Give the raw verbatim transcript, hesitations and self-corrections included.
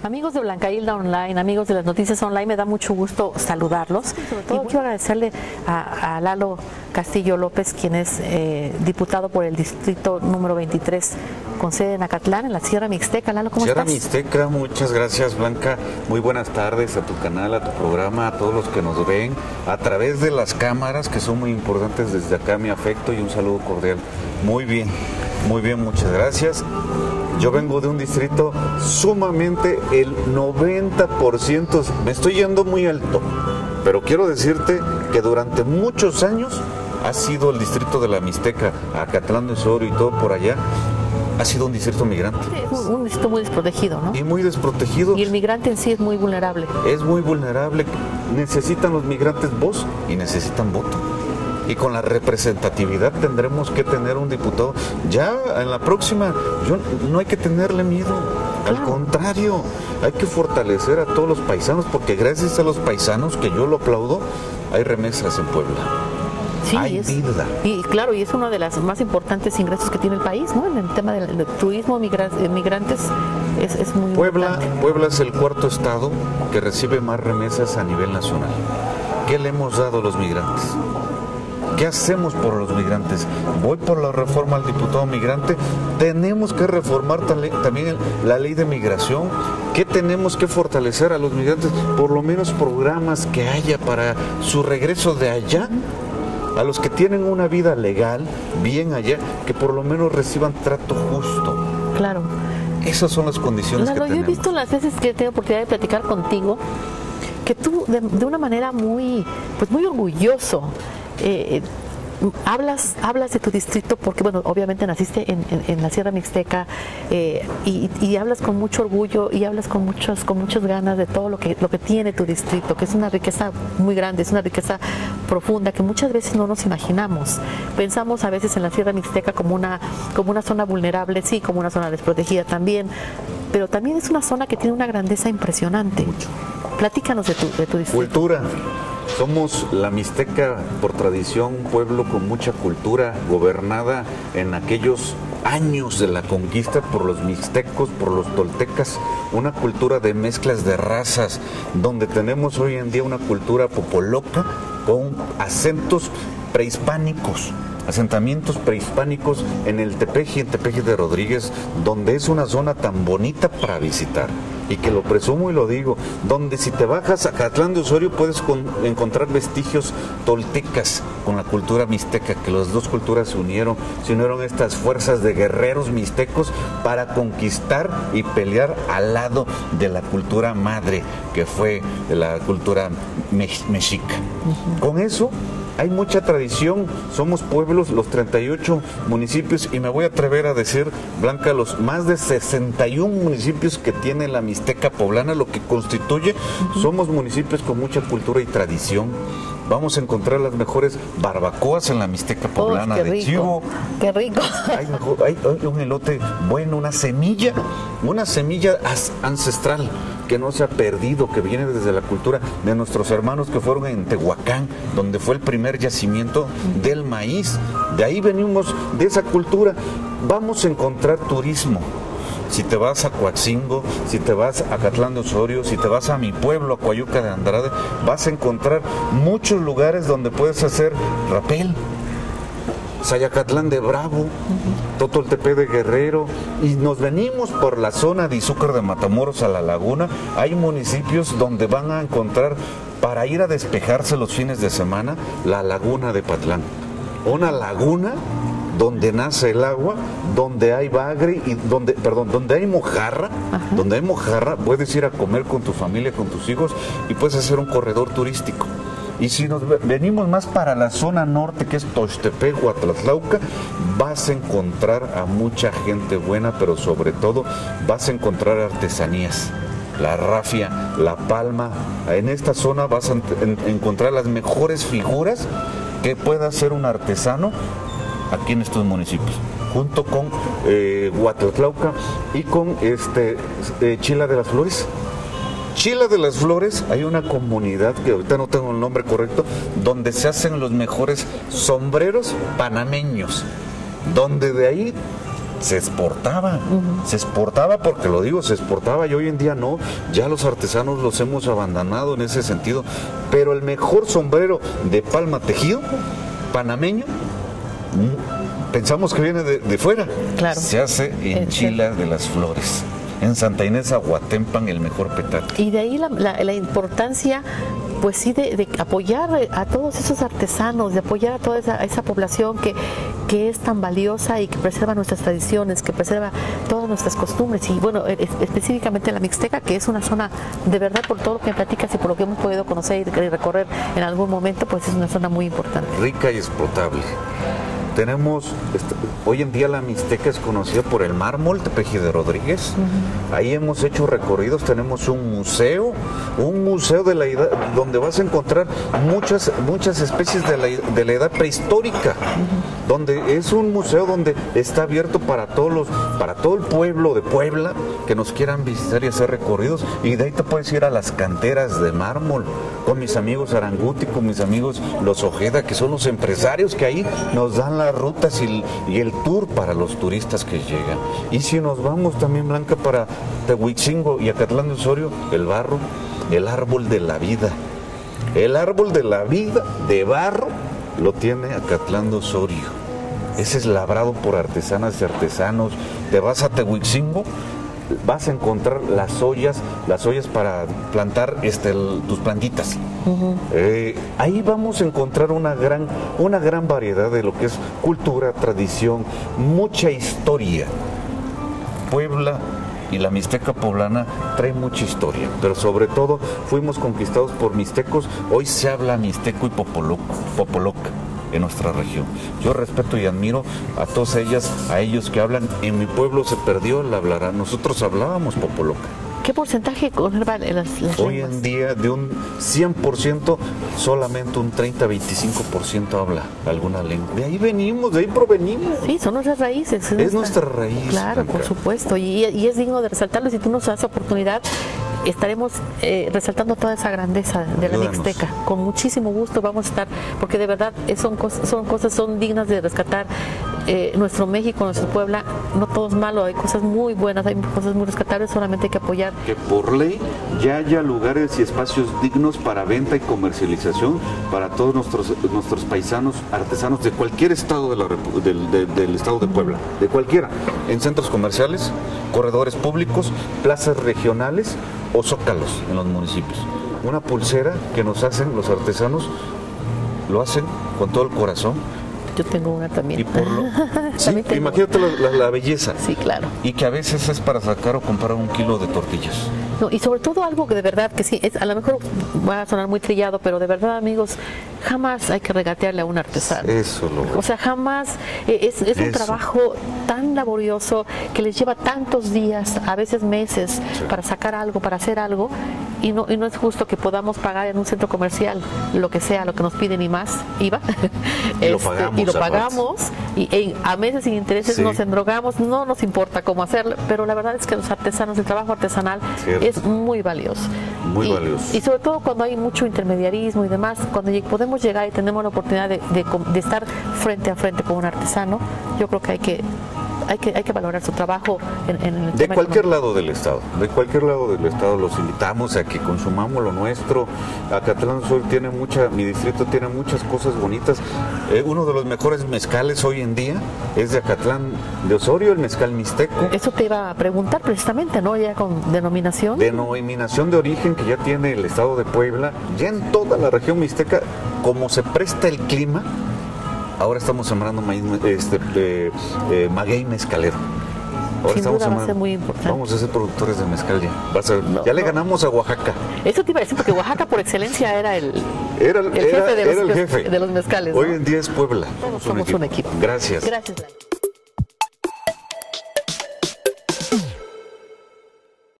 Amigos de Blanca Hilda Online, amigos de las noticias online, me da mucho gusto saludarlos. Sobre todo quiero agradecerle a, a Lalo Castillo López, quien es eh, diputado por el distrito número veintitrés, con sede en Acatlán, en la Sierra Mixteca. Lalo, ¿cómo Sierra estás? Mixteca, muchas gracias, Blanca. Muy buenas tardes a tu canal, a tu programa, a todos los que nos ven a través de las cámaras, que son muy importantes. Desde acá mi afecto y un saludo cordial. Muy bien, muy bien, muchas gracias. Yo vengo de un distrito sumamente, el noventa por ciento, me estoy yendo muy alto, pero quiero decirte que durante muchos años ha sido el distrito de la Mixteca, Acatlán de Osorio y todo por allá, ha sido un distrito migrante. Sí, un, un distrito muy desprotegido, ¿no? Y muy desprotegido. Y el migrante en sí es muy vulnerable. Es muy vulnerable. Necesitan los migrantes voz y necesitan voto. Y con la representatividad tendremos que tener un diputado. Ya en la próxima, yo, no hay que tenerle miedo. Al contrario, hay que fortalecer a todos los paisanos, porque gracias a los paisanos, que yo lo aplaudo, hay remesas en Puebla. Sí, hay es, vida. Y claro, y es uno de los más importantes ingresos que tiene el país, ¿no? En el tema del, del turismo, migra, migrantes, es, es muy Puebla, importante. Puebla es el cuarto estado que recibe más remesas a nivel nacional. ¿Qué le hemos dado a los migrantes? ¿Qué hacemos por los migrantes? Voy por la reforma al diputado migrante. Tenemos que reformar también la ley de migración. ¿Qué tenemos que fortalecer a los migrantes? Por lo menos programas que haya para su regreso de allá. A los que tienen una vida legal, bien allá, que por lo menos reciban trato justo. Claro. Esas son las condiciones Lalo, que tenemos. yo he visto las veces que tengo oportunidad de platicar contigo, que tú de, de una manera muy, pues muy orgulloso, eh, hablas hablas de tu distrito, porque bueno, obviamente naciste en, en, en la Sierra Mixteca, eh, y, y hablas con mucho orgullo y hablas con muchos con muchas ganas de todo lo que lo que tiene tu distrito, que es una riqueza muy grande, es una riqueza profunda que muchas veces no nos imaginamos. Pensamos a veces en la Sierra Mixteca como una como una zona vulnerable, sí, como una zona desprotegida también, pero también es una zona que tiene una grandeza impresionante. Mucho. Platícanos de tu, de tu distrito. Cultura. Somos la Mixteca, por tradición, un pueblo con mucha cultura, gobernada en aquellos años de la conquista por los mixtecos, por los toltecas, una cultura de mezclas de razas, donde tenemos hoy en día una cultura popoloca con acentos prehispánicos, asentamientos prehispánicos en el Tepeji, en Tepeji de Rodríguez, donde es una zona tan bonita para visitar. Y que lo presumo y lo digo, donde si te bajas a Acatlán de Osorio puedes con, encontrar vestigios toltecas con la cultura mixteca, que las dos culturas se unieron, se unieron estas fuerzas de guerreros mixtecos para conquistar y pelear al lado de la cultura madre, que fue la cultura mex mexica. Uh-huh. Con eso hay mucha tradición, somos pueblos, los treinta y ocho municipios, y me voy a atrever a decir, Blanca, los más de sesenta y un municipios que tiene la Mixteca poblana, lo que constituye, uh-huh. somos municipios con mucha cultura y tradición. Vamos a encontrar las mejores barbacoas en la Mixteca poblana, oh, de rico, chivo. ¡Qué rico! Hay, mejor, hay, hay un elote bueno, una semilla, una semilla ancestral que no se ha perdido, que viene desde la cultura de nuestros hermanos que fueron en Tehuacán, donde fue el primer yacimiento del maíz. De ahí venimos, de esa cultura. Vamos a encontrar turismo. Si te vas a Coatzingo, si te vas a Acatlán de Osorio, si te vas a mi pueblo, a Coayuca de Andrade, vas a encontrar muchos lugares donde puedes hacer rapel. Sayacatlán de Bravo, uh-huh. Totoltepec de Guerrero, y nos venimos por la zona de Izúcar de Matamoros a la laguna. Hay municipios donde van a encontrar, para ir a despejarse los fines de semana, la laguna de Patlán. Una laguna donde nace el agua, donde hay bagre y donde, perdón, donde hay mojarra, Ajá. donde hay mojarra, puedes ir a comer con tu familia, con tus hijos, y puedes hacer un corredor turístico. Y si nos venimos más para la zona norte, que es Toxtepec, Huatlatlauca, vas a encontrar a mucha gente buena, pero sobre todo vas a encontrar artesanías. La rafia, la palma. En esta zona vas a en, encontrar las mejores figuras que pueda hacer un artesano aquí en estos municipios, junto con eh, Huatlatlauca y con este eh, Chila de las Flores. Chila de las Flores, hay una comunidad que ahorita no tengo el nombre correcto, donde se hacen los mejores sombreros panameños, donde de ahí se exportaba, uh-huh. se exportaba porque lo digo, se exportaba y hoy en día no, ya los artesanos los hemos abandonado en ese sentido, pero el mejor sombrero de palma tejido, panameño, pensamos que viene de, de fuera, claro. se hace en el Chila de las Flores. En Santa Inés, Aguatempan, el mejor petate. Y de ahí la, la, la importancia, pues sí, de, de apoyar a todos esos artesanos, de apoyar a toda esa, esa población que, que es tan valiosa y que preserva nuestras tradiciones, que preserva todas nuestras costumbres. Y bueno, es, específicamente la Mixteca, que es una zona, de verdad, por todo lo que me platicas y por lo que hemos podido conocer y recorrer en algún momento, pues es una zona muy importante. Rica y explotable. Tenemos, hoy en día la Mixteca es conocida por el mármol Tepeji de Rodríguez. Uh-huh. Ahí hemos hecho recorridos, tenemos un museo, un museo de la edad, donde vas a encontrar muchas, muchas especies de la, de la edad prehistórica. Uh-huh. Donde es un museo donde está abierto para todos los, para todo el pueblo de Puebla que nos quieran visitar y hacer recorridos. Y de ahí te puedes ir a las canteras de mármol con mis amigos Aranguti, con mis amigos Los Ojeda, que son los empresarios que ahí nos dan las rutas y, y el tour para los turistas que llegan. Y si nos vamos también, Blanca, para Tehuitzingo y Acatlán de Osorio, el barro, el árbol de la vida. El árbol de la vida de barro lo tiene Acatlán de Osorio. Ese es labrado por artesanas y artesanos. Te vas a Tehuitzingo, vas a encontrar las ollas, las ollas para plantar este, el, tus plantitas. Uh-huh. Eh, ahí vamos a encontrar una gran, una gran variedad de lo que es cultura, tradición, mucha historia. Puebla y la Mixteca poblana trae mucha historia, pero sobre todo fuimos conquistados por mixtecos. Hoy se habla mixteco y popoloca. popoloca. En nuestra región. Yo respeto y admiro a todas ellas, a ellos que hablan. En mi pueblo se perdió el hablar. Nosotros hablábamos popoloca. ¿Qué porcentaje conservan las, las Hoy lenguas? en día de un cien por ciento, solamente un treinta a veinticinco por ciento habla alguna lengua. De ahí venimos, de ahí provenimos. Sí, son nuestras raíces. Es, es nuestra, nuestra raíz. Claro, Blanca. Por supuesto. Y, y es digno de resaltarlo. Si tú nos das oportunidad, estaremos eh, resaltando toda esa grandeza de la Ayúdanos. Mixteca. Con muchísimo gusto vamos a estar, porque de verdad son cosas, son cosas, son dignas de rescatar. Eh, nuestro México, nuestra Puebla, no todo es malo, hay cosas muy buenas, hay cosas muy rescatables, solamente hay que apoyar. Que por ley ya haya lugares y espacios dignos para venta y comercialización para todos nuestros nuestros paisanos, artesanos de cualquier estado de la, del, de, del estado de Puebla, de cualquiera, en centros comerciales, corredores públicos, plazas regionales o zócalos en los municipios. Una pulsera que nos hacen los artesanos, lo hacen con todo el corazón. Yo tengo una también. Y por lo, ¿sí? Imagínate la, la, la belleza. Sí, claro. Y que a veces es para sacar o comprar un kilo de tortillas. No, y sobre todo algo que de verdad, que sí, es, a lo mejor va a sonar muy trillado, pero de verdad, amigos, jamás hay que regatearle a un artesano. Eso lo O sea, jamás, eh, es, es un trabajo tan laborioso que les lleva tantos días, a veces meses, sí. para sacar algo, para hacer algo, y no, y no es justo que podamos pagar en un centro comercial lo que sea, lo que nos piden y más, I V A. Y este, lo pagamos. Y lo pagamos, y, y a meses sin intereses sí. nos endrogamos, no nos importa cómo hacerlo, pero la verdad es que los artesanos, el trabajo artesanal Cierto. es muy valioso. Muy y, valioso. Y sobre todo cuando hay mucho intermediarismo y demás, cuando podemos llegar y tenemos la oportunidad de, de, de estar frente a frente con un artesano, yo creo que hay que Hay que, hay que valorar su trabajo en, en el de cualquier económico. lado del estado, de cualquier lado del estado los invitamos a que consumamos lo nuestro. Acatlán Sur tiene mucha, mi distrito tiene muchas cosas bonitas. Eh, uno de los mejores mezcales hoy en día es de Acatlán de Osorio, el mezcal mixteco. Eso te iba a preguntar precisamente, ¿no? Ya con denominación. Denominación de origen que ya tiene el estado de Puebla, ya en toda la región mixteca, como se presta el clima. Ahora estamos sembrando maíz, este, eh, eh, maguey mezcalero. Ahora Sin estamos duda sembrando, va a ser muy importante. Vamos a ser productores de mezcal ya. Va a ser, no, ya le no. ganamos a Oaxaca. Eso te iba a decir, porque Oaxaca por excelencia era el, era, el, el jefe, era, de, los, era el jefe de los mezcales. Hoy ¿no? en día es Puebla. Todos somos un equipo. Gracias. Gracias.